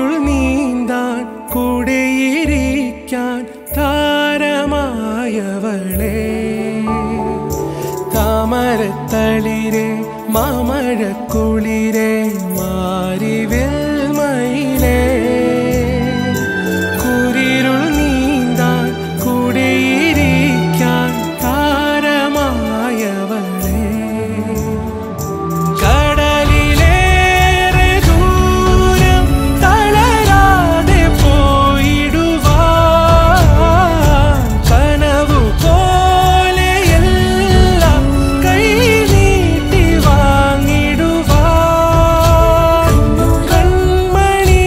കുരിരുൾ നീന്താൻ കൂടെയിരിക്കാൻ താരമായവളെ താമരത്തളിരെ മാമഴക്കുളിരെ മാരിവിൽ മയിലേ കുരിരുൾ നീന്താൻ കൂടെയിരിക്കാൻ താരമായവളെ കടലിലേറെ ദൂരം തളരാതെ പോയിടുവാൻ കനവു പോലെയെല്ലാം കൈ നീട്ടി വാങ്ങിടുവാൻ കൺമണി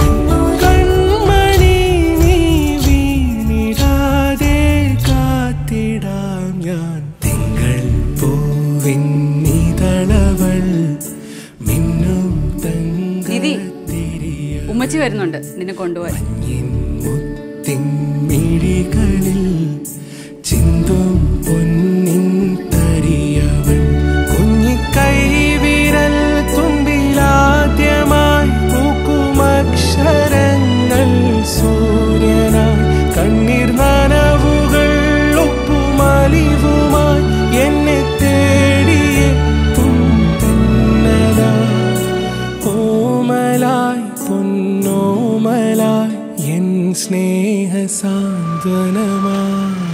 കൺമണി നീ വീണിടാതെ കാത്തിടാം ഞാൻ തിങ്കൾ പൂവിൻ നിതളവൾ മിന്നും തങ്കത്തിരിയ ഉമ്മച്ചി വരുന്നുണ്ട് നിന്നെ കൊണ്ടുപോയി മുത്തിൻ മിഴികളിൽ ചിന്തും പൊന്നിൻ തരിയവൾ കുഞ്ഞിക്കൈ വിരൽ തുമ്പിലാദ്യമായി പൂക്കുമക്ഷരങ്ങൾ സൂര്യനായി കണ്ണീർ നനവുകൾ ഒപ്പുമലിവുമായി എന്നെ തേടിയെത്തും തെന്നലായി ഓമലായി പൊന്നോമലായി എൻ സ്നേഹ സാന്ത്വനമായി